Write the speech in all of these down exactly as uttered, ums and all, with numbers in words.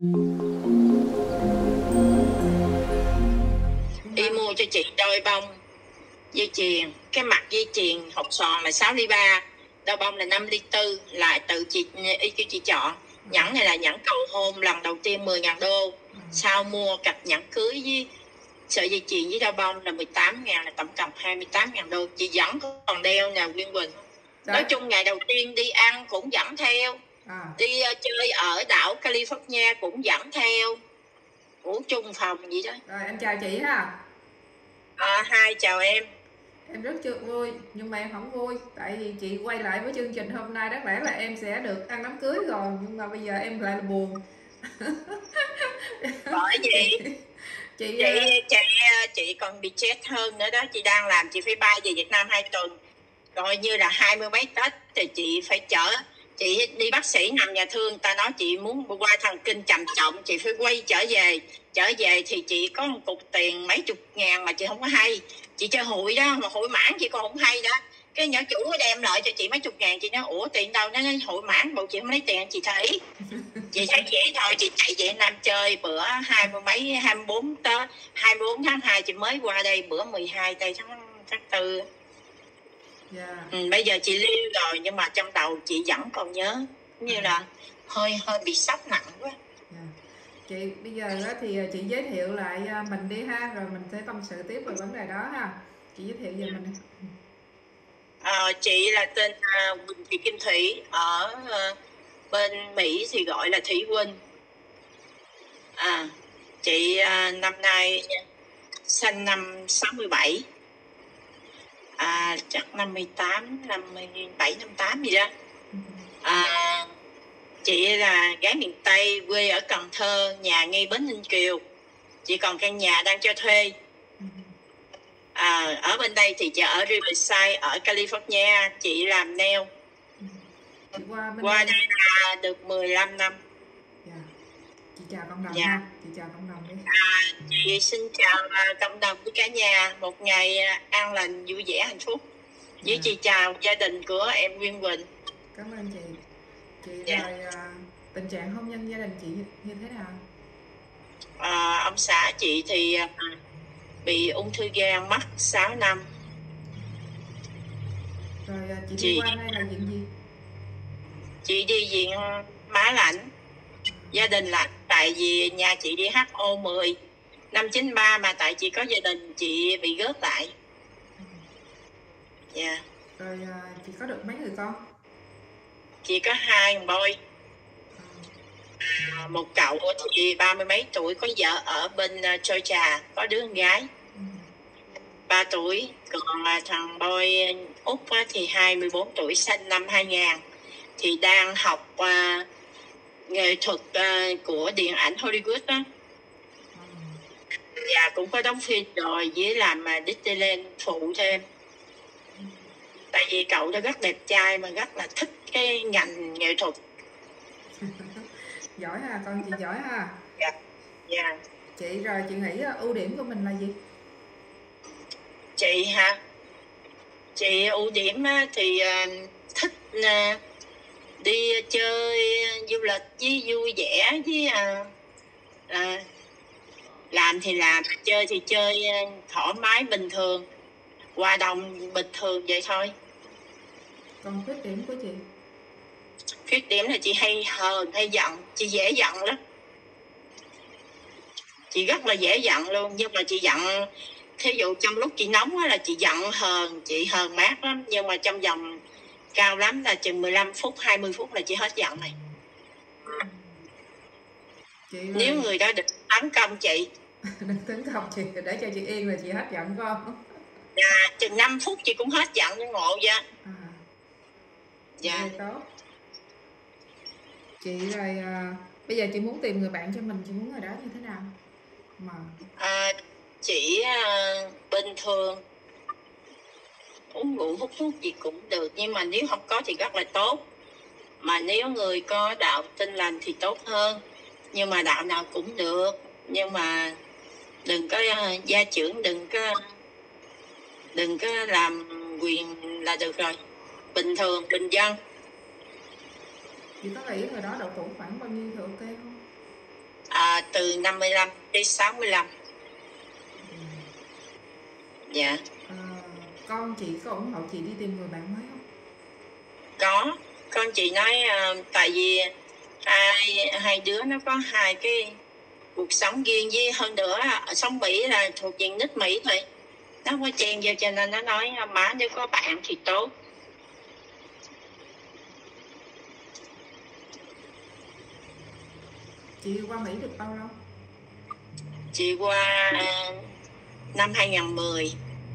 Đi mua cho chị đôi bông dây chuyền, cái mặt dây chuyền hộp sòn là sáu ly ba, đôi bông là năm ly tư, lại tự chị ý kêu chị chọn. Nhẫn này là nhẫn cầu hôn lần đầu tiên mười ngàn đô, sau mua cặp nhẫn cưới với sợi dây chuyền với đôi bông là mười tám ngàn, là tổng cộng hai mươi tám ngàn đô. Chị vẫn còn đeo nè Nguyên Quỳnh. Nói chung ngày đầu tiên đi ăn cũng dẫn theo, à. Đi uh, chơi ở đảo California cũng dẫn theo, ngủ chung phòng vậy đó. Rồi anh chào chị ha. À, hai chào em. Em rất chưa vui, nhưng mà em không vui. Tại vì chị quay lại với chương trình hôm nay, đáng lẽ là em sẽ được ăn đám cưới rồi, nhưng mà bây giờ em lại là buồn. Bởi vì chị, chị, chị, chị còn bị chết hơn nữa đó. Chị đang làm, chị phải bay về Việt Nam hai tuần, coi như là hai mươi mấy Tết thì chị phải chở. Chị đi bác sĩ nằm nhà thương, ta nói chị muốn qua thần kinh trầm trọng, chị phải quay trở về. Trở về thì chị có một cục tiền mấy chục ngàn mà chị không có hay. Chị chơi hụi đó, mà hụi mãn chị còn không hay đó. Cái nhỏ chủ đem lại cho chị mấy chục ngàn, chị nói ủa tiền đâu, nó nói hụi mãn, bộ chị không lấy tiền. Chị thấy chị thấy vậy thôi, chị chạy về Nam chơi bữa hai mươi mấy hai mươi bốn Tết, hai mươi bốn tháng hai chị mới qua đây, bữa mười hai tây tháng tháng tư. Yeah. Ừ, bây giờ chị lưu rồi nhưng mà trong đầu chị vẫn còn nhớ, như là hơi hơi bị sốc nặng quá. Yeah. Chị bây giờ thì chị giới thiệu lại mình đi ha, rồi mình sẽ tâm sự tiếp về vấn đề đó ha. Chị giới thiệu về mình. À, chị là tên uh, Quỳnh Thị Kim Thủy, ở uh, bên Mỹ thì gọi là Thủy Quỳnh. À, chị uh, năm nay sinh năm sáu mươi bảy. À, chắc năm mươi tám, năm mươi bảy, năm mươi tám gì đó. À, chị là gái miền Tây, quê ở Cần Thơ, nhà ngay Bến Ninh Kiều. Chị còn căn nhà đang cho thuê. À, ở bên đây thì chị ở Riverside, ở California, chị làm nail. Qua, Qua đây là được mười lăm năm. Yeah. Chị chào cộng đồng yeah. ha. Chị chào cộng đồng đi. À, chị xin chào uh, cộng đồng với cả nhà, một ngày uh, an lành, vui vẻ, hạnh phúc. Với yeah. chị chào gia đình của em Nguyên Quỳnh. Cảm ơn chị. Chị yeah. rồi uh, tình trạng hôn nhân gia đình chị như thế nào? À, ông xã chị thì uh, bị ung thư gan, mất sáu năm. Rồi uh, chị, chị đi qua đây là chuyện gì? Chị đi viện Má Lãnh. Gia đình là tại vì nhà chị đi hát o mười năm chín ba, mà tại chị có gia đình chị bị gớt lại. Dạ. Yeah. Rồi chị có được mấy người con? Chị có hai boy. À, một cậu thì ba mươi mấy tuổi, có vợ ở bên uh, Georgia, có đứa con gái ba tuổi. Còn uh, thằng boy út uh, thì hai mươi bốn tuổi, sinh năm hai nghìn, thì đang học uh, nghệ thuật uh, của điện ảnh Hollywood đó. Và cũng có đóng phim rồi, với làm mà uh, Disneyland phụ thêm. Tại vì cậu đó rất đẹp trai mà rất là thích cái ngành nghệ thuật. Giỏi ha, con chị giỏi ha. Dạ. Dạ. Chị rồi chị nghĩ ưu điểm của mình là gì? Chị hả? Chị ưu điểm thì uh, thích uh, đi chơi du lịch với vui vẻ, với uh, uh, làm thì làm, chơi thì chơi uh, thoải mái bình thường, hòa đồng bình thường vậy thôi. Còn khuyết điểm của chị? Khuyết điểm là chị hay hờn, hay giận, chị dễ giận lắm. Chị rất là dễ giận luôn, nhưng mà chị giận, thí dụ trong lúc chị nóng là chị giận hờn, chị hờn mát lắm, nhưng mà trong vòng cao lắm là chừng mười lăm phút, hai mươi phút là chị hết giận này. Chị Nếu ơi. người đó đừng tấn công chị. Đừng tấn công chị, để cho chị yên là chị hết giận phải không? Dạ, chừng năm phút chị cũng hết giận, như ngộ vậy. À. Dạ. Tốt. Chị rồi à, bây giờ chị muốn tìm người bạn cho mình, chị muốn người đó như thế nào? Mà à, chị à, bình thường, uống rượu hút thuốc gì cũng được, nhưng mà nếu không có thì rất là tốt. Mà nếu người có đạo tin lành thì tốt hơn, nhưng mà đạo nào cũng được, nhưng mà đừng có uh, gia trưởng, đừng có đừng có làm quyền là được rồi. Bình thường, bình dân. Chị có nghĩ người đó độ tuổi khoảng bao nhiêu thì ok không? À, từ năm mươi lăm đến sáu mươi lăm. Ừ. Dạ. À, con chị có ủng hộ chị đi tìm người bạn mới không? Có. Con chị nói uh, tại vì hai hai đứa nó có hai cái cuộc sống riêng, với hơn nữa ở sống Mỹ là thuộc diện nước Mỹ thôi, nó không có chen vô, cho nên nó nói má nếu có bạn thì tốt. Chị qua Mỹ được bao lâu? Chị qua uh, năm hai nghìn không trăm mười.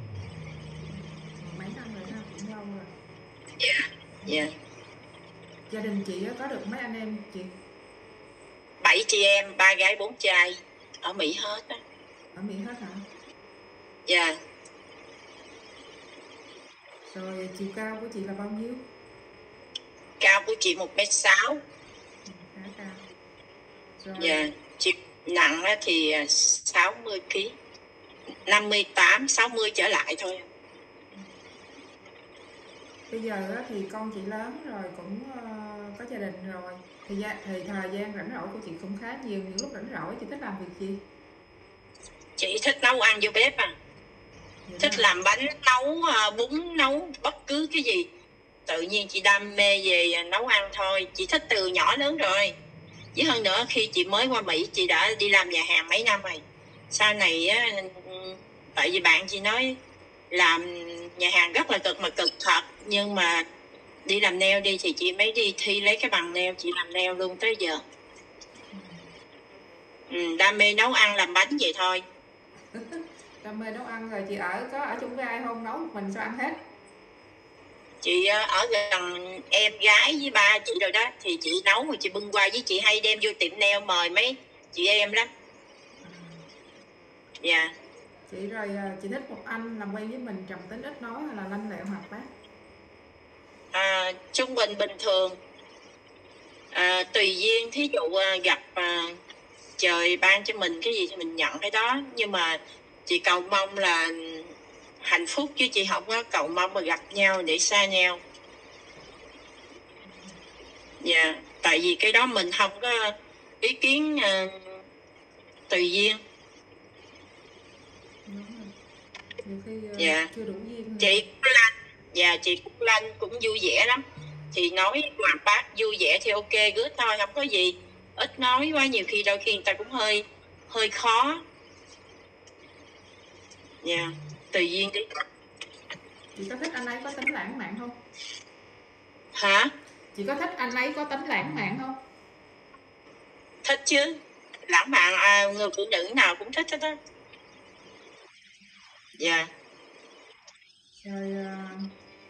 Mấy năm rồi ha, cũng lâu rồi. Dạ. Dạ. Gia đình chị có được mấy anh em chị? Bảy chị em, ba gái bốn trai, ở Mỹ hết á. Ở Mỹ hết hả? Dạ. Rồi chiều cao của chị là bao nhiêu? Cao của chị một mét sáu. Ừ, khá cao. Rồi. Dạ. Chị nặng thì sáu mươi ki lô gam, năm mươi tám, sáu mươi trở lại thôi. Bây giờ thì con chị lớn rồi, cũng uh, có gia đình rồi, thì, gia, thì thời gian rảnh rỗi của chị cũng khá nhiều. Những lúc rảnh rỗi chị thích làm việc gì? Chị thích nấu ăn vô bếp à. Vậy thích đó. Làm bánh, nấu bún, nấu bất cứ cái gì. Tự nhiên chị đam mê về nấu ăn thôi. Chị thích từ nhỏ lớn rồi. Với hơn nữa khi chị mới qua Mỹ, chị đã đi làm nhà hàng mấy năm rồi. Sau này á, tại vì bạn chị nói làm nhà hàng rất là cực, mà cực thật. Nhưng mà đi làm nail đi thì chị mới đi thi lấy cái bằng nail. Chị làm nail luôn tới giờ. Ừ, đam mê nấu ăn làm bánh vậy thôi. Đam mê nấu ăn rồi chị ở có ở chung với ai không? Nấu một mình sao ăn hết? Chị ở gần em gái với ba chị rồi đó, thì chị nấu rồi chị bưng qua, với chị hay đem vô tiệm nail mời mấy chị em lắm. Dạ. Yeah. Chị rồi chị thích một anh làm quen với mình trầm tính ít nói hay là lanh lẹo hoạt bát? À, trung bình bình thường. À, tùy duyên, thí dụ gặp à, trời ban cho mình cái gì thì mình nhận cái đó. Nhưng mà chị cầu mong là hạnh phúc, chứ chị không có cầu mong mà gặp nhau để xa nhau. Dạ. Yeah. Tại vì cái đó mình không có ý kiến, uh, tùy duyên. Đúng rồi. Nhiều khi uh, dạ. chưa đủ duyên. Chị Cúc Lanh, dạ chị Cúc Lanh cũng vui vẻ lắm. Thì nói hoạt bát vui vẻ thì ok, good thôi, không có gì. Ít nói quá nhiều khi đôi khi người ta cũng hơi hơi khó. Dạ. Yeah. Tùy duyên đi. Chị có thích anh ấy có tính lãng mạn không? Hả? Chị có thích anh ấy có tính lãng mạn không? Thích chứ. Lãng mạn à, người phụ nữ nào cũng thích hết á. Dạ. Yeah. Rồi uh,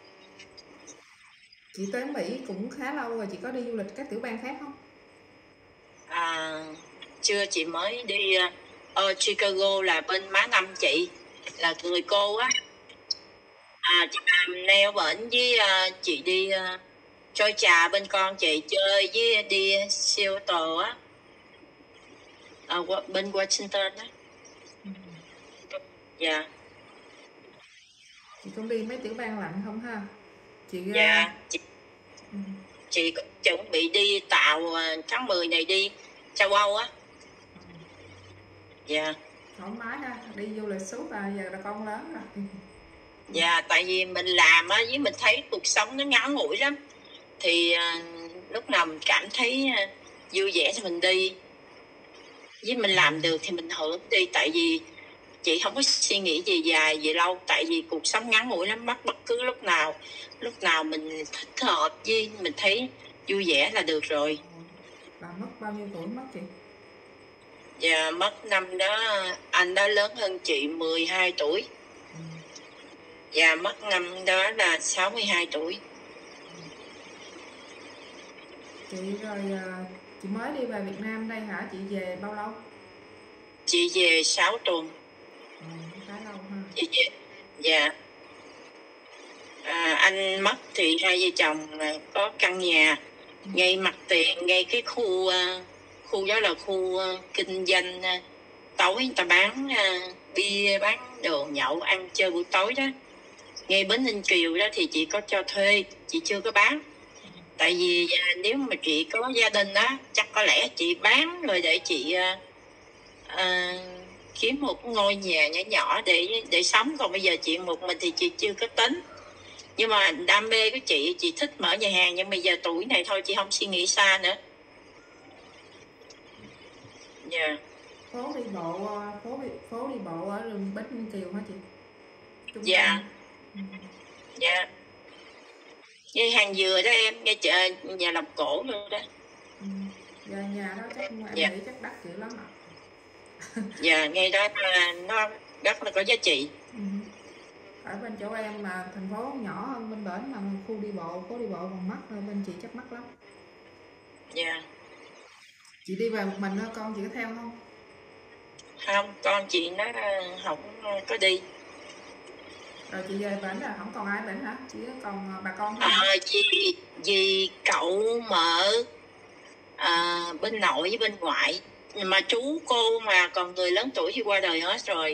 chị tới Mỹ cũng khá lâu rồi, chị có đi du lịch các tiểu bang khác không? À, chưa, chị mới đi ở uh, Chicago là bên má năm chị, là người cô á. À, chị làm nail bển với uh, chị đi uh, trôi trà bên con chị chơi, với đi Seattle á, ở uh, bên Washington á. Ừ. Dạ. Chị cũng đi mấy tiểu bang lạnh không ha? Chị dạ chị, ừ. chị chuẩn bị đi tàu tháng mười này đi châu Âu á. Ừ. Dạ. Thoải mái ha, đi du lịch suốt à, giờ là con lớn rồi. Dạ, tại vì mình làm á, với mình thấy cuộc sống nó ngắn ngủi lắm, thì uh, lúc nào mình cảm thấy uh, vui vẻ thì mình đi, với mình làm được thì mình hưởng đi. Tại vì chị không có suy nghĩ gì dài gì lâu, tại vì cuộc sống ngắn ngủi lắm, mất bất cứ lúc nào lúc nào mình thích hợp với mình thấy vui vẻ là được rồi. Bà mất bao nhiêu tuổi mất chị? Dạ, mất năm đó anh đó lớn hơn chị mười hai tuổi. Ừ. Dạ, mất năm đó là sáu mươi hai tuổi. Chị rồi chị mới đi về Việt Nam đây hả? Chị về bao lâu? Chị về sáu tuần. Ừ, khá lâu ha. Chị về, dạ. À, anh mất thì hai vợ chồng có căn nhà ừ. ngay mặt tiền, ngay cái khu khu đó là khu uh, kinh doanh uh, tối người ta bán uh, bia, bán đồ nhậu ăn chơi buổi tối đó, ngay bến Ninh Kiều đó, thì chị có cho thuê, chị chưa có bán. Tại vì uh, nếu mà chị có gia đình đó chắc có lẽ chị bán rồi để chị uh, à, kiếm một ngôi nhà nhỏ nhỏ để để sống. Còn bây giờ chị một mình thì chị chưa có tính. Nhưng mà đam mê của chị, chị thích mở nhà hàng, nhưng bây giờ tuổi này thôi, chị không suy nghĩ xa nữa. Dạ. Yeah. Phố đi bộ, phố đi, phố đi bộ ở đường Bến Ninh Kiều hả chị? Trung Dạ. tâm. Ừ. Dạ. Ngay hàng dừa đó em, ngay chợ nhà làm cổ luôn đó. Ừ. Dạ, nhà đó chắc em Dạ. nghĩ chắc đắt dữ lắm ạ. Dạ, ngay đó nó rất là có giá trị. Ừ. Ở bên chỗ em mà thành phố nhỏ hơn bên bển, mà khu đi bộ, phố đi bộ còn mắc, ở bên chị chắc mắc lắm. Dạ. Chị đi về một mình thôi, con chị có theo không? Không, con chị nó không có đi. Rồi chị về bển là không còn ai bển hả? Chỉ còn bà con thôi. À, vì, vì cậu mở à, bên nội với bên ngoại, mà chú cô mà còn người lớn tuổi thì qua đời hết rồi.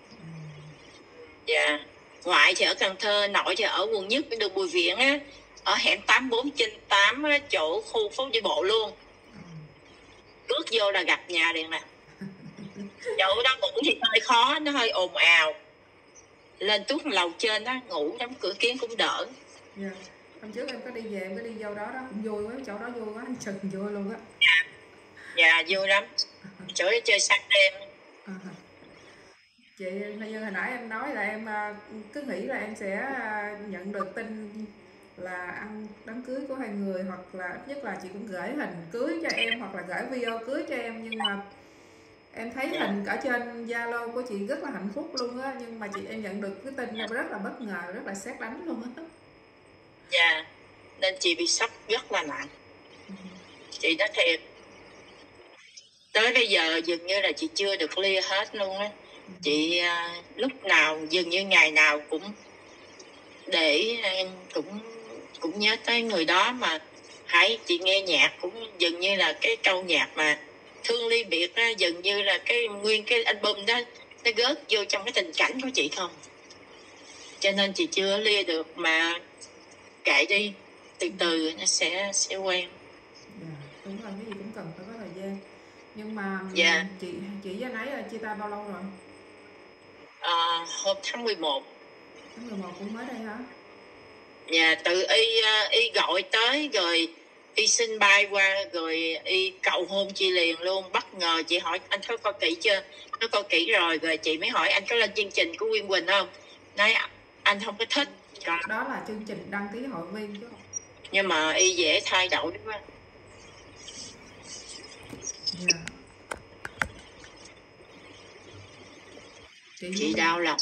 Dạ. Yeah. Ngoại thì ở Cần Thơ, nội thì ở quận Nhất, đường Bùi Viện á, ở hẻm tám bốn trên tám á, chỗ khu phố đi bộ luôn. Bước vô là gặp nhà liền nè. Chỗ đó ngủ thì hơi khó, nó hơi ồn ào. Lên tuốt lầu trên đó ngủ đóng cửa kiến cũng đỡ. Dạ. Yeah. Hôm trước em có đi về, em có đi vô đó đó, cũng vui quá, chỗ đó vui quá, chừng vui luôn á. Dạ. Dạ, vui lắm. Chỗ đó chơi sáng đêm. À. Chị như hồi nãy em nói là em cứ nghĩ là em sẽ nhận được tin là ăn đám cưới của hai người, hoặc là ít nhất là chị cũng gửi hình cưới cho em, hoặc là gửi video cưới cho em, nhưng mà em thấy Dạ. hình ở trên Zalo của chị rất là hạnh phúc luôn á, nhưng mà chị em nhận được cái tin em rất là bất ngờ, rất là sét đánh luôn á. Dạ, nên chị bị sốc rất là nặng. Ừ. Chị nói thiệt, tới bây giờ dường như là chị chưa được clear hết luôn á. Ừ. Chị à, lúc nào dường như ngày nào cũng để cũng cũng nhớ tới người đó, mà hãy chị nghe nhạc cũng dường như là cái câu nhạc mà thương ly biệt đó, dường như là cái nguyên cái album đó nó gớt vô trong cái tình cảnh của chị không. Cho nên chị chưa lia được, mà kệ đi, từ từ nó sẽ sẽ quen. Dạ, đúng rồi, cái gì cũng cần phải có thời gian. Nhưng mà dạ. chị chị với anh ấy là chia tay bao lâu rồi? À, hôm tháng mười một. Tháng mười một cũng mới đây hả? Dạ, tự y y gọi tới rồi y xin bay qua rồi y cầu hôn chị liền luôn. Bất ngờ chị hỏi anh có coi kỹ chưa, nó coi kỹ rồi rồi chị mới hỏi anh có lên chương trình của Nguyên Quỳnh không, nói anh không có thích. Còn... đó là chương trình đăng ký hội viên chứ không? Nhưng mà y dễ thay đổi đúng không? Yeah. Chị, chị đau lòng.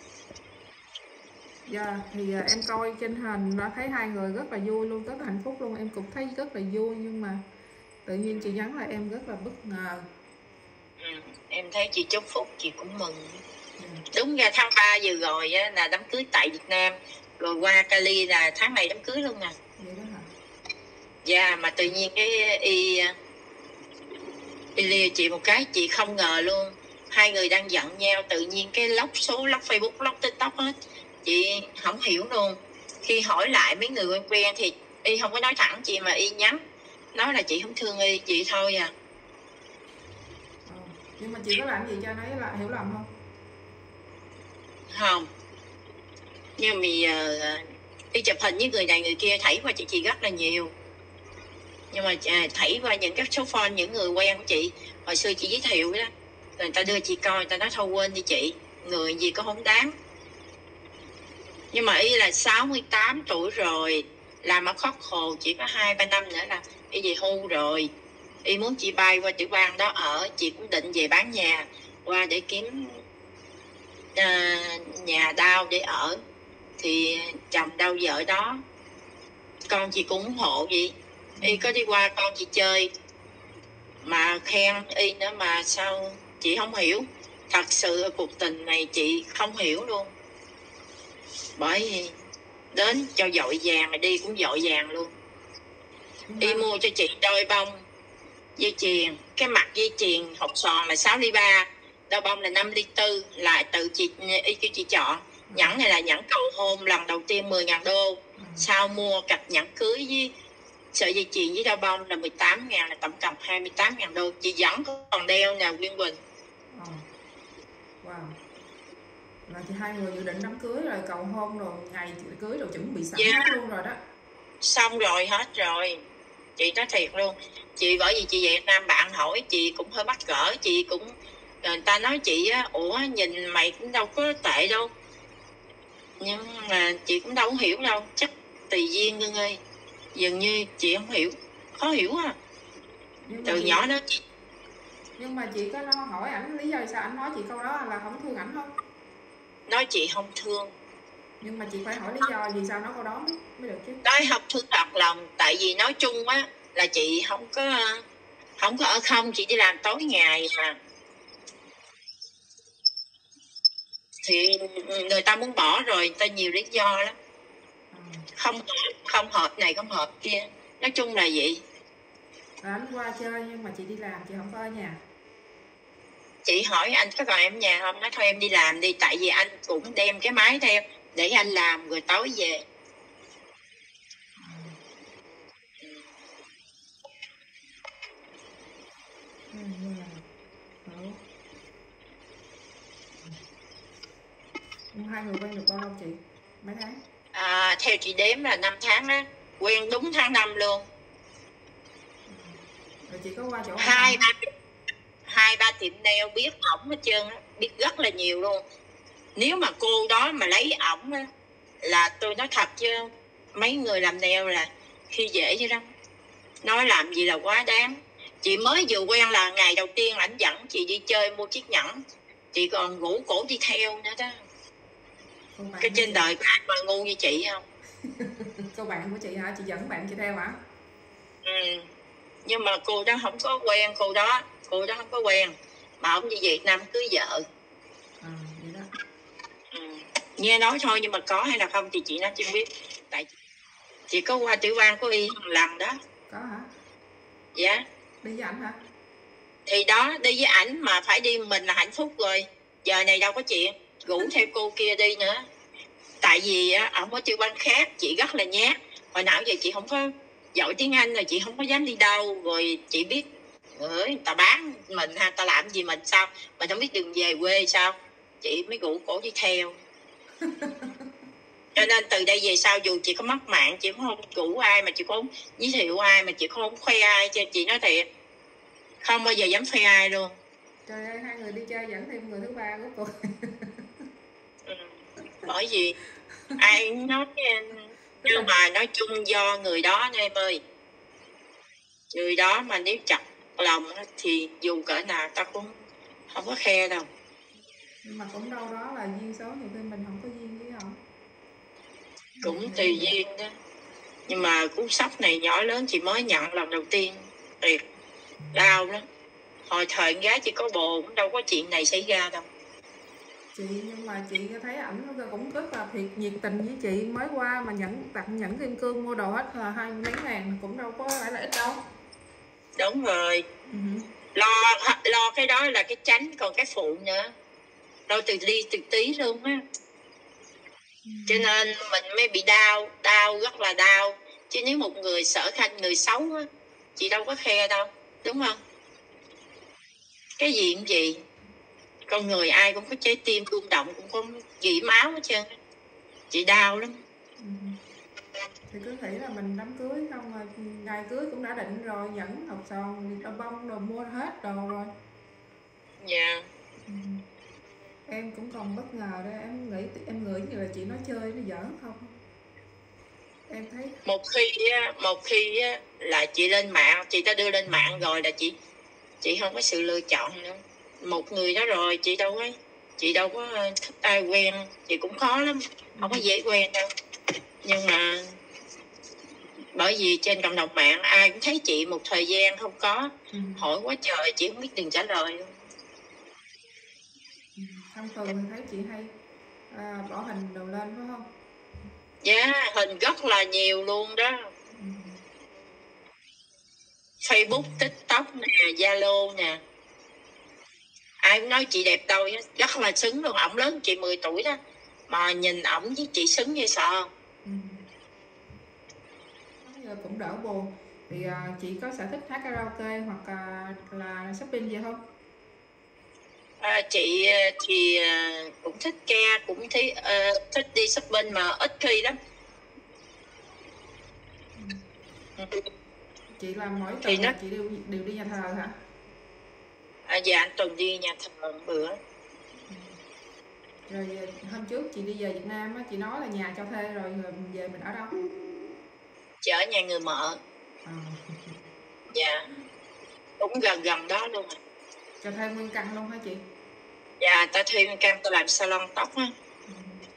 Dạ, yeah, thì em coi trên hình đã thấy hai người rất là vui luôn, rất là hạnh phúc luôn, em cũng thấy rất là vui, nhưng mà tự nhiên chị nhắn là em rất là bất ngờ. Ừ, em thấy chị chúc phúc chị cũng mừng. Yeah. Đúng ra tháng ba vừa rồi á, là đám cưới tại Việt Nam, rồi qua Cali là tháng này đám cưới luôn nè. Vậy đó hả? Dạ, yeah, mà tự nhiên cái y y lìa chị một cái, chị không ngờ luôn. Hai người đang giận nhau, tự nhiên cái lóc số, lóc Facebook, lóc TikTok hết. Chị không hiểu luôn. Khi hỏi lại mấy người quen quen thì y không có nói thẳng chị, mà y nhắn nói là chị không thương y, chị thôi à. Ừ. Nhưng mà chị có làm gì cho anh ấy là hiểu lầm không? Không. Nhưng mà uh, y chụp hình với người này người kia, thảy qua chị chị rất là nhiều. Nhưng mà uh, thảy qua những các số phone những người quen của chị hồi xưa chị giới thiệu đó, rồi người ta đưa chị coi, người ta nói thôi quên đi chị, người gì có không đáng. Nhưng mà y là sáu mươi tám tuổi rồi, làm ở Khóc Hồ chỉ có hai ba năm nữa là y về hưu rồi. Y muốn chị bay qua tiểu bang đó ở, chị cũng định về bán nhà qua để kiếm uh, nhà đao để ở. Thì chồng đau vợ đó, con chị cũng ủng hộ vậy. Y có đi qua con chị chơi mà khen y nữa, mà sao chị không hiểu. Thật sự cuộc tình này chị không hiểu luôn. Bởi vì đến cho dội vàng mà đi cũng dội vàng luôn. Y mua cho chị đôi bông dây chuyền, cái mặt dây chuyền hộp sòn là sáu ly ba, đôi bông là năm ly tư, là tự chị y kêu chị chọn. Nhẫn này là nhẫn cầu hôn lần đầu tiên mười ngàn đô. Sau mua cặp nhẫn cưới với sợi dây chuyền với đôi bông là mười tám ngàn, là tổng cộng hai mươi tám ngàn đô. Chị vẫn còn đeo nè Nguyên Quỳnh. Wow. Là chị hai người dự định đám cưới rồi, cầu hôn rồi, ngày cưới rồi chuẩn bị sẵn Yeah. hết luôn rồi đó. Xong rồi hết rồi. Chị nói thiệt luôn. Chị bởi vì chị về Việt Nam bạn hỏi chị cũng hơi mắc cỡ, chị cũng người ta nói chị á, ủa nhìn mày cũng đâu có tệ đâu. Nhưng mà chị cũng đâu có hiểu đâu, chắc tùy duyên Ngân ơi. Dường như chị không hiểu, khó hiểu à. Nhưng mà Từ chị nhỏ đó chị nhưng mà chị có nó hỏi ảnh lý do sao ảnh nói chị câu đó là không thương ảnh không? nói chị không thương. Nhưng mà chị phải hỏi lý do vì sao nói câu đó mới, mới được chứ. Nói không thương thật lòng, tại vì nói chung á là chị không có không có ở không, chị đi làm tối ngày mà. Thì người ta muốn bỏ rồi, người ta nhiều lý do lắm. À. Không hợp, không hợp này, không hợp kia. Nói chung là vậy. Rồi ảnh qua chơi nhưng mà chị đi làm, chị không có ở nhà. Chị hỏi anh có còn em ở nhà không? Nói thôi em đi làm đi, tại vì anh cũng đem cái máy theo để anh làm rồi tối về. Ừ, như là ừ. Hai người quen được bao lâu chị? Mấy tháng? À, theo chị đếm là năm tháng á, quen đúng tháng năm luôn. Rồi chị có qua chỗ Hai ba hai ba tiệm nail biết ổng hết trơn á, biết rất là nhiều luôn. Nếu mà cô đó mà lấy ổng á, là tôi nói thật chứ mấy người làm nail là khi dễ chứ đó. Nói làm gì là quá đáng. Chị mới vừa quen là ngày đầu tiên ảnh dẫn chị đi chơi mua chiếc nhẫn, chị còn ngủ cổ đi theo nữa đó. Cái trên đời có ai mà ngu như chị không? Cô bạn của chị hả? Chị dẫn bạn chị theo hả? Ừ. Nhưng mà cô đó không có quen, cô đó cô đó không có quen mà ông đi Việt Nam cưới vợ. À, vậy đó. Ừ. Nghe nói thôi nhưng mà có hay là không thì chị nói chưa biết. Tại chị có qua Tiểu Bang có y lần đó. Có hả? Dạ. Đi với ảnh hả? Thì đó, đi với ảnh mà phải đi mình là hạnh phúc rồi. Giờ này đâu có chuyện rủ theo cô kia đi nữa. Tại vì á, ổng có Tiểu Bang khác, chị rất là nhát. Hồi nào giờ chị không có giỏi tiếng Anh rồi chị không có dám đi đâu. Rồi chị biết ơi, người ta bán mình ha, ta làm gì mình sao? Mình không biết đường về quê sao? Chị mới rủ cổ đi theo. Cho nên từ đây về sau dù chị có mất mạng, chị cũng không rủ ai, mà chị cũng không giới thiệu ai, mà chị cũng không khoe ai. Cho chị nói thiệt, không bao giờ dám khoe ai luôn. Trời ơi, hai người đi chơi dẫn thêm người thứ ba của cô. Ừ. Bởi vì ai nói nhưng mà nói chung do người đó nha em ơi. Người đó mà nếu chặt lòng thì dù cỡ nào ta cũng không có khe đâu. Nhưng mà cũng đâu đó là duyên số, nhiều khi mình không có duyên với họ. Cũng tùy duyên đó. Nhưng mà cú sốc này nhỏ lớn chị mới nhận lần đầu tiên. Thiệt đau lắm. Hồi thời con gái chị có bồ cũng đâu có chuyện này xảy ra đâu. Chị nhưng mà chị thấy ảnh cũng rất là thiệt nhiệt tình với chị, mới qua mà nhẫn tặng nhẫn kim cương mua đồ hết là hai mấy ngàn, cũng đâu có phải là ít đâu. Đúng rồi. Uh-huh. Lo lo cái đó là cái tránh, còn cái phụ nữa lo từ ly từ tí luôn á. Uh-huh. Cho nên mình mới bị đau, đau rất là đau. Chứ nếu một người sở khanh người xấu á, chị đâu có khe đâu, đúng không? Cái gì cũng gì, con người ai cũng có trái tim rung động, cũng có gì máu hết trơn. Chị đau lắm. Uh-huh. Thì cứ nghĩ là mình đám cưới xong rồi ngày cưới cũng đã định rồi, nhẫn hộp son đôi bông đồ mua hết đồ rồi. Dạ. Yeah. Uh-huh. Em cũng còn bất ngờ đó, em nghĩ em nghĩ như là chị nói chơi nó giỡn không? Em thấy một khi á, một khi á, là chị lên mạng, chị ta đưa lên mạng rồi là chị chị không có sự lựa chọn nữa. Một người đó rồi chị đâu có chị đâu có thích ai quen, chị cũng khó lắm, không có dễ quen đâu. Nhưng mà bởi vì trên cộng đồng mạng ai cũng thấy chị một thời gian không có, ừ. hỏi quá trời chị không biết đừng trả lời luôn. Thông thường thấy chị hay à, bỏ hình đồ lên phải không? Dạ, yeah, hình rất là nhiều luôn đó. Ừ. Facebook, TikTok nè, Zalo nè. Ai cũng nói chị đẹp đôi, rất là xứng luôn. Ổng lớn chị mười tuổi đó, mà nhìn ổng với chị xứng như sợ không? Ừ. Cũng đỡ buồn. Thì à, chị có sở thích hát karaoke hoặc à, là shopping gì không? À, chị thì uh, cũng thích ke, cũng thích, uh, thích đi shopping mà ít khi lắm. Ừ. Chị làm mỗi Thì tuần nó... là chị đều, đều đi nhà thờ hả? À, dạ anh Tuần đi nhà thờ một bữa. Ừ. Rồi hôm trước chị đi về Việt Nam á, chị nói là nhà cho thuê rồi, rồi về mình ở đâu? Chị ở nhà người mợ. À. Dạ, cũng gần gần đó luôn. Cho thuê nguyên căn luôn hả chị? Dạ, ta thuê nguyên căn, ta làm salon tóc á. Ừ.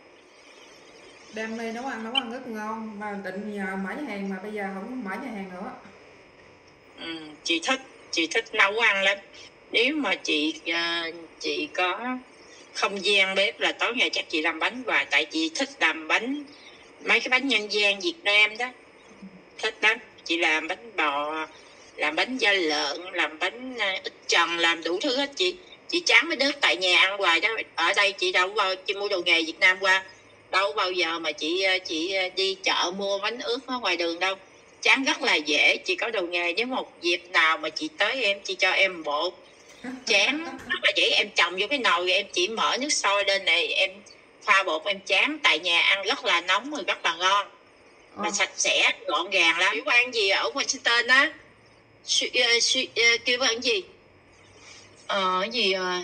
Đam mê nấu ăn, nấu ăn rất ngon, mà định nhờ mở nhà hàng mà bây giờ không mở nhà hàng nữa. Ừ, chị thích, chị thích nấu ăn lắm. Nếu mà chị uh, chị có không gian bếp là tối ngày chắc chị làm bánh hoài, tại chị thích làm bánh, mấy cái bánh nhân gian Việt Nam đó, thích lắm. Chị làm bánh bò, làm bánh da lợn, làm bánh uh, ít trần, làm đủ thứ hết. Chị chị chán mấy đứa tại nhà ăn hoài đó. Ở đây chị đâu bao chị mua đồ nghề Việt Nam qua, đâu bao giờ mà chị chị đi chợ mua bánh ướt ở ngoài đường đâu. Chán rất là dễ. Chị có đồ nghề, nếu một dịp nào mà chị tới em, chị cho em bộ chán rất là dễ. Em trồng vô cái nồi, em chỉ mở nước sôi lên này, em pha bột em chán. Tại nhà ăn rất là nóng rồi rất là ngon, mà Ồ, sạch sẽ gọn gàng lắm. Cái quán gì ở Washington á, kêu bạn gì ờ cái gì ờ,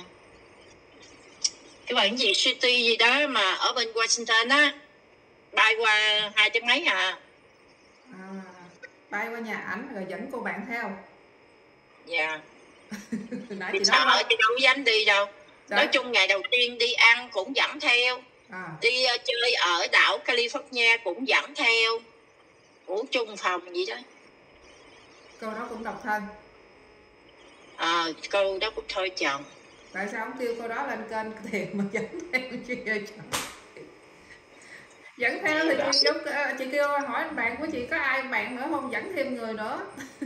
cái bạn gì City gì đó mà ở bên Washington á, bay qua hai tiếng mấy à. à, bay qua nhà ảnh rồi dẫn cô bạn theo. Dạ. Nãy Chị chị nói sợ, đâu? chị đâu dám đi đâu. Đấy. Nói chung ngày đầu tiên đi ăn cũng dẫn theo, À, đi uh, chơi ở đảo California cũng dẫn theo, ngủ chung phòng vậy đó. cô đó cũng độc thân. À, cô đó cũng thôi chồng. Tại sao không kêu cô đó lên kênh tiền mà dẫn theo chị ơi trời. Dẫn theo thì chị giống chị kêu hỏi anh bạn của chị có ai bạn nữa không, dẫn thêm người nữa.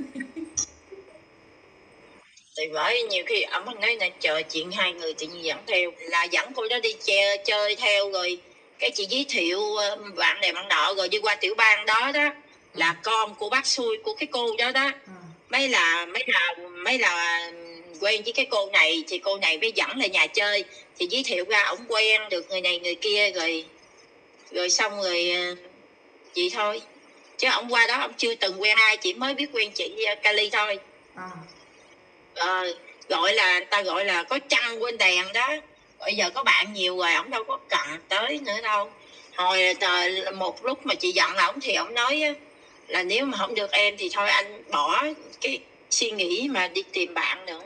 Thì bởi nhiều khi ổng nói là chờ chuyện hai người tự nhiên dẫn theo, là dẫn cô đó đi chơi, chơi theo rồi cái chị giới thiệu bạn này bạn nọ, rồi đi qua tiểu bang đó đó là con của bác xui của cái cô đó đó. À. mấy là mấy là mấy là quen với cái cô này thì cô này mới dẫn lại nhà chơi, thì giới thiệu ra ổng quen được người này người kia, rồi rồi xong rồi chị thôi, chứ ổng qua đó ổng chưa từng quen ai, chỉ mới biết quen chị Cali thôi. À. Ờ, gọi là ta gọi là có trăng quên đèn đó. Bây giờ có bạn nhiều rồi ổng đâu có cần tới nữa đâu. Hồi một lúc mà chị giận ổng thì ổng nói là nếu mà không được em thì thôi anh bỏ cái suy nghĩ mà đi tìm bạn nữa.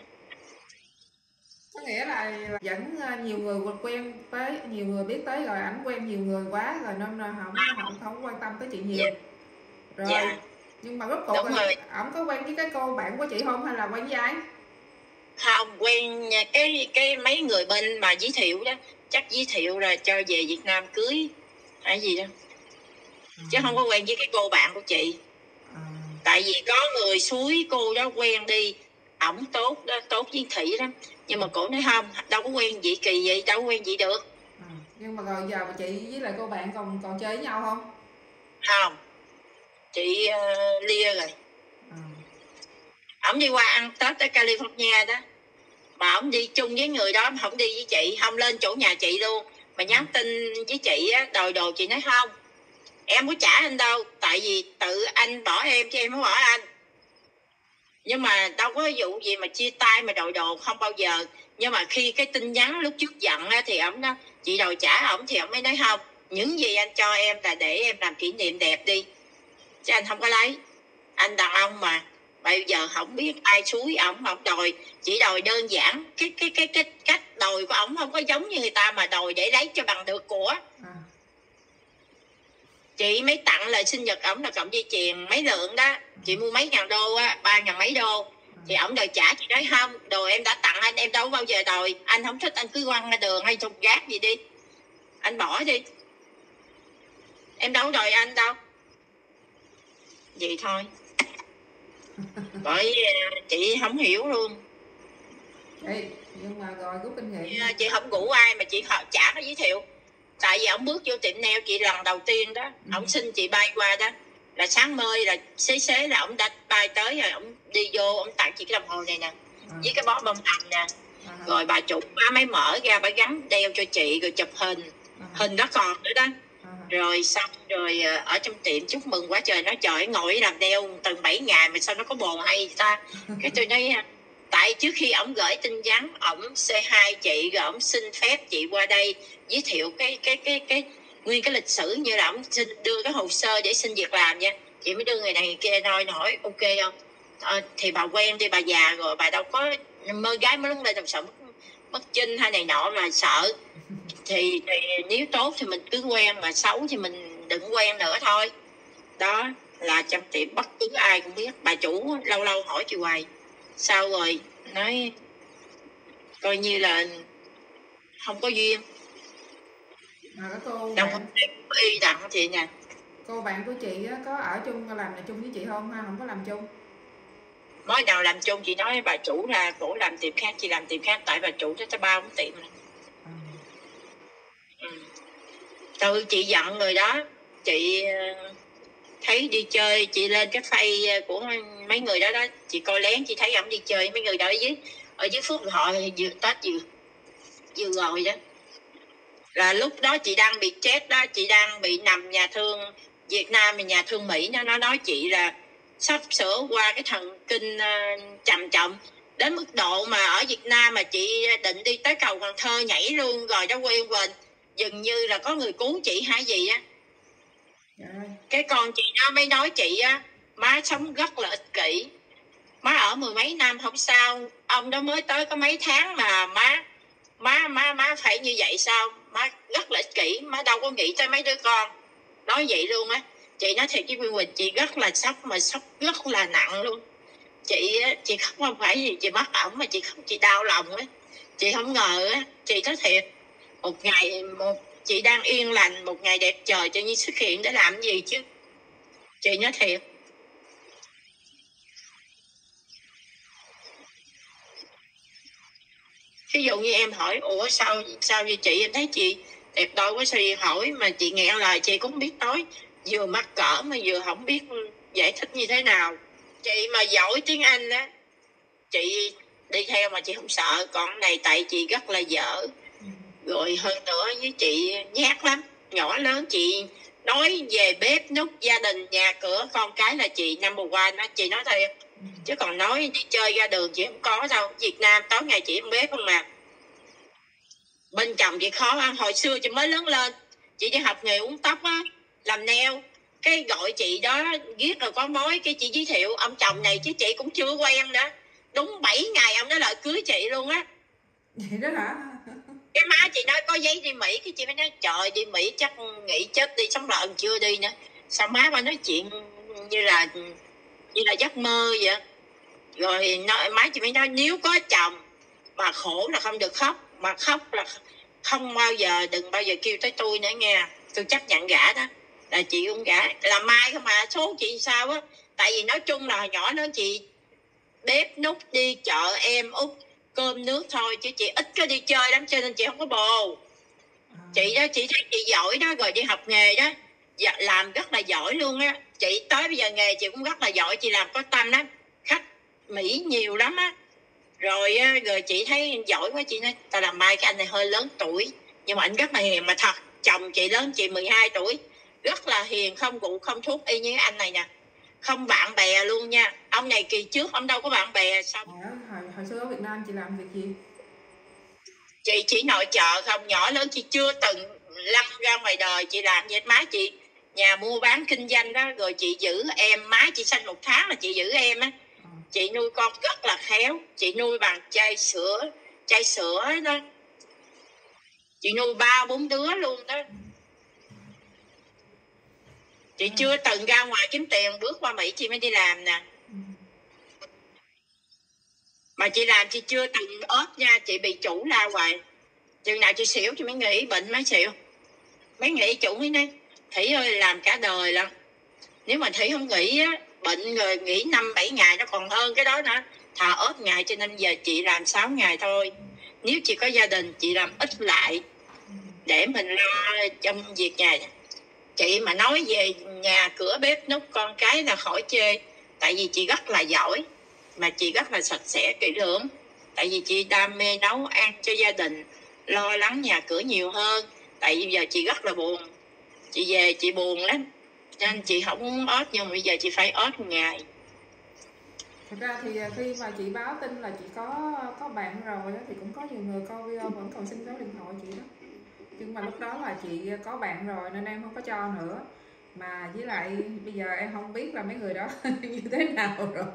Có nghĩa là dẫn nhiều người quen tới, nhiều người biết tới rồi, ảnh quen nhiều người quá rồi nên là không không không quan tâm tới chị nhiều. Yeah. Rồi. Yeah. Nhưng mà rốt cuộc rồi ổng có quen với cái cô bạn của chị không hay là quen với ai? Không, quen cái cái mấy người bên mà giới thiệu đó, chắc giới thiệu là cho về Việt Nam cưới hay gì đó. À. Chứ không có quen với cái cô bạn của chị. À. Tại vì có người suối cô đó quen đi, ổng tốt đó, tốt với Thị lắm. Nhưng mà cổ nói không, đâu có quen vậy kỳ vậy, đâu có quen vậy được. À. Nhưng mà rồi giờ mà chị với lại cô bạn còn còn chơi với nhau không? Không, chị uh, lia rồi. À. Ổng đi qua ăn Tết ở California đó, mà ổng đi chung với người đó, không đi với chị, không lên chỗ nhà chị luôn, mà nhắn tin với chị á, đòi đồ. Chị nói không, em có trả anh đâu, tại vì tự anh bỏ em chứ em không bỏ anh. Nhưng mà đâu có vụ gì mà chia tay mà đòi đồ, không bao giờ. Nhưng mà khi cái tin nhắn lúc trước giận á, thì ổng đó chị đòi trả ổng, thì ổng mới nói không, những gì anh cho em là để em làm kỷ niệm đẹp đi, chứ anh không có lấy. Anh đàn ông mà, bây giờ không biết ai xúi ổng, ổng đòi, chỉ đòi đơn giản. Cái cái cái cái cách đòi của ổng không có giống như người ta mà đòi để lấy cho bằng được của. À. Chị mới tặng lời sinh nhật ổng là cộng dây chuyền mấy lượng đó, chị mua mấy ngàn đô á, ba ngàn mấy đô, thì ổng đòi trả. Chị nói không, đồ em đã tặng anh, em đâu bao giờ đòi. Anh không thích anh cứ quăng ra đường hay thùng rác gì đi, anh bỏ đi, em đâu đòi anh đâu. Vậy thôi. Bởi chị không hiểu luôn. Ê, nhưng mà rồi rút kinh nghiệm. Chị không rủ ai mà chị chả có giới thiệu. Tại vì ổng bước vô tiệm nail chị lần đầu tiên đó, ừ. Ổng xin chị bay qua đó, là sáng mơi là xế xế là ổng đã bay tới rồi, ổng đi vô ổng tặng chị cái đồng hồ này nè, à. Với cái bó bông hồng nè. À, Rồi bà chủ bà mới mở ra, bà gắn đeo cho chị rồi chụp hình. à, Hình đó còn nữa đó. à, Rồi xong rồi ở trong tiệm chúc mừng quá trời, nói trời ngồi làm đeo từng bảy ngày mà sao nó có bồ hay ta. Cái tôi nói tại trước khi ổng gửi tin nhắn ổng xê hai chị, rồi ổng xin phép chị qua đây giới thiệu cái cái cái cái nguyên cái lịch sử, như là ổng xin đưa cái hồ sơ để xin việc làm nha. Chị mới đưa người này người kia, nói hỏi ok không. À, thì bà quen đi, bà già rồi bà đâu có mơ gái mới lớn lên đâu sợ mất, mất chinh hay này nọ mà sợ. Thì, thì nếu tốt thì mình cứ quen, mà xấu thì mình đừng quen nữa thôi. Đó là trong tiệm bất cứ ai cũng biết. Bà chủ lâu lâu hỏi chị hoài sao rồi, nói coi như là không có duyên. mà cái cô Đâu bạn có y đặng chị nè. cô bạn của chị á, có ở chung làm chung với chị không hay không có làm chung? Mới đầu làm chung chị nói bà chủ là cổ làm tiệm khác, chị làm tiệm khác, tại bà chủ cho tới ba bốn tiệm này. À. Ừ. Từ chị giận rồi đó. Chị thấy đi chơi, chị lên cái face của mấy người đó đó, chị coi lén, chị thấy ổng đi chơi mấy người đó ở dưới ở dưới Phước họ vừa Tết vừa vừa rồi đó. Là lúc đó chị đang bị chết đó, chị đang bị nằm nhà thương Việt Nam và nhà thương Mỹ. Nó nó nói chị là sắp sửa qua cái thần kinh uh, trầm trọng đến mức độ mà ở Việt Nam mà chị định đi tới cầu Cần Thơ nhảy luôn rồi đó, quên quên dường như là có người cứu chị hay gì á. Dạ. Cái con chị nó mới nói chị á, má sống rất là ích kỷ, má ở mười mấy năm không sao, ông đó mới tới có mấy tháng mà má má má má phải như vậy sao, má rất là ích kỷ, má đâu có nghĩ tới mấy đứa con. Nói vậy luôn á. Chị nói thiệt với Quyên Quỳnh, chị rất là sốc, mà sốc rất là nặng luôn. Chị chị khóc không phải gì chị mất ổng, mà chị khóc chị đau lòng á. Chị không ngờ á, chị nói thiệt, một ngày một chị đang yên lành, một ngày đẹp trời tự nhiên xuất hiện để làm gì chứ. Chị nói thiệt. Ví dụ như em hỏi ủa sao sao như chị, em thấy chị đẹp đôi quá sao chị hỏi, mà chị nghẹn lời chị cũng biết nói, vừa mắc cỡ mà vừa không biết giải thích như thế nào. Chị mà giỏi tiếng Anh á chị đi theo mà chị không sợ, còn này tại chị rất là dở. Rồi hơn nữa với chị nhát lắm, nhỏ lớn chị nói về bếp núc gia đình nhà cửa con cái là chị number one á, chị nói thiệt. Chứ còn nói đi chơi ra đường chị không có đâu. Việt Nam tối ngày chị không bếp không mà. Bên chồng chị khó ăn, hồi xưa chị mới lớn lên chị đi học nghề uống tóc á, làm nail, cái gọi chị đó viết rồi có mối, cái chị giới thiệu ông chồng này chứ chị cũng chưa quen nữa. Đúng bảy ngày ông nói lời cưới chị luôn á. Vậy đó hả? Cái má chị nói có giấy đi Mỹ, cái chị mới nói trời đi Mỹ chắc nghỉ chết đi, sống lợn chưa đi nữa. Sao má bà nói chuyện như là như là giấc mơ vậy. Rồi nói, má chị mới nói nếu có chồng mà khổ là không được khóc, mà khóc là không bao giờ, đừng bao giờ kêu tới tôi nữa nha, tôi chấp nhận gả đó. Là chị cũng gả, là mai không mà số chị sao á. Tại vì nói chung là nhỏ nữa chị bếp núc đi chợ em út cơm nước thôi, chứ chị ít có đi chơi lắm, cho nên chị không có bồ. Chị đó chị thấy chị giỏi đó, rồi đi học nghề đó dạ, làm rất là giỏi luôn á. Chị tới bây giờ nghề chị cũng rất là giỏi, chị làm có tâm lắm, khách Mỹ nhiều lắm á. Rồi rồi chị thấy giỏi quá, chị nói tao làm mai cái anh này hơi lớn tuổi nhưng mà anh rất là hiền. Mà thật chồng chị lớn chị mười hai tuổi, rất là hiền, không rượu không thuốc, y như anh này nè, không bạn bè luôn nha. Ông này kỳ trước ông đâu có bạn bè sao. À, hồi, hồi xưa ở Việt Nam chị làm việc gì? Chị chỉ nội trợ không, nhỏ lớn chị chưa từng lăn ra ngoài đời. Chị làm với má chị nhà mua bán kinh doanh đó, rồi chị giữ em, má chị sinh một tháng là chị giữ em á. Chị nuôi con rất là khéo, chị nuôi bằng chai sữa, chai sữa đó. Chị nuôi ba bốn đứa luôn đó. Chị chưa từng ra ngoài kiếm tiền, bước qua Mỹ chị mới đi làm nè. Mà chị làm chị chưa từng ốp nha, chị bị chủ la hoài. Chừng nào chị xỉu chị mới nghỉ, bệnh mới xỉu. Mới nghỉ chủ mới nói Thủy ơi làm cả đời lắm. Nếu mà Thủy không nghỉ á, bệnh rồi nghỉ năm bảy ngày nó còn hơn cái đó nữa. Thà ốp ngày, cho nên giờ chị làm sáu ngày thôi. Nếu chị có gia đình chị làm ít lại để mình lo trong việc nhà. Chị mà nói về nhà cửa bếp núc con cái là khỏi chê. Tại vì chị rất là giỏi, mà chị rất là sạch sẽ kỹ lưỡng. Tại vì chị đam mê nấu ăn cho gia đình, lo lắng nhà cửa nhiều hơn. Tại vì giờ chị rất là buồn, chị về chị buồn lắm, nên chị không muốn ốp, nhưng mà bây giờ chị phải ốp một ngày. Thật ra thì khi mà chị báo tin là chị có có bạn rồi đó, thì cũng có nhiều người coi video vẫn còn xin số điện thoại chị đó. Nhưng mà lúc đó là chị có bạn rồi nên em không có cho nữa. Mà với lại bây giờ em không biết là mấy người đó như thế nào rồi.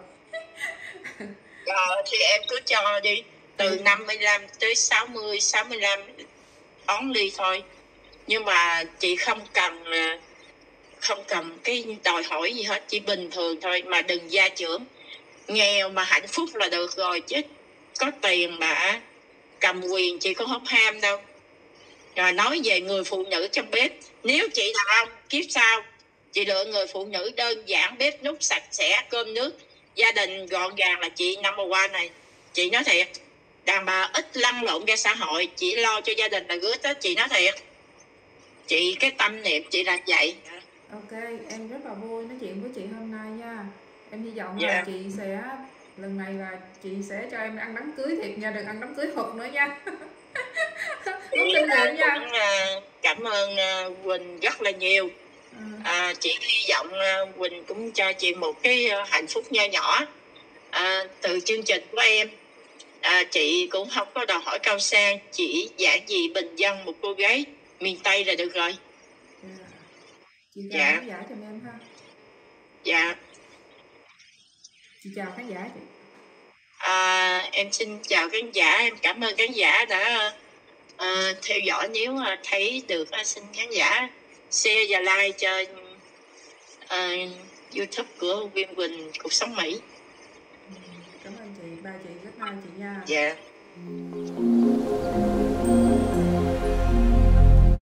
Rồi thì em cứ cho đi, từ Thì năm mươi lăm tới sáu mươi, sáu mươi lăm only thôi. Nhưng mà chị không cần không cần cái đòi hỏi gì hết, chỉ bình thường thôi, mà đừng gia trưởng. Nghèo mà hạnh phúc là được rồi, chứ có tiền mà cầm quyền chị cũng không ham đâu. Rồi nói về người phụ nữ trong bếp, nếu chị đàn ông kiếp sau chị lựa người phụ nữ đơn giản, bếp núc sạch sẽ, cơm nước, gia đình gọn gàng là chị number one này. Chị nói thiệt, đàn bà ít lăn lộn ra xã hội, chỉ lo cho gia đình là good đó, chị nói thiệt. Chị cái tâm niệm chị là vậy. ok, em rất là vui nói chuyện với chị hôm nay nha. Em hy vọng là Dạ. chị sẽ lần này là chị sẽ cho em ăn đám cưới thiệt nha, đừng ăn đám cưới hụt nữa nha. Rút Chị kinh nghiệm nha. cũng uh, cảm ơn uh, Quỳnh rất là nhiều. Ừ. À, chị hy vọng uh, Quỳnh cũng cho chị một cái uh, hạnh phúc nho nhỏ uh, từ chương trình của em. À, chị cũng không có đòi hỏi cao sang, chỉ giản dị bình dân, một cô gái miền Tây là được rồi. Yeah. Chị chào Dạ. khán giả giùm em ha. Dạ. Chị chào khán giả chị. À, em xin chào khán giả, em cảm ơn khán giả đã uh, theo dõi. Nếu uh, thấy được uh, xin khán giả share và like cho uh, YouTube của Viên Quỳnh Cuộc Sống Mỹ. Cảm ơn chị, ba chị, rất nice chị nha. Dạ.